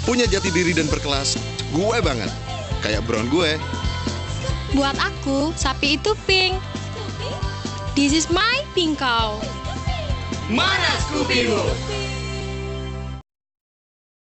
punya jati diri dan berkelas, gue banget. Kayak brown gue. Buat aku, sapi itu pink. This is my pink cow. Mana Scooby-Doo?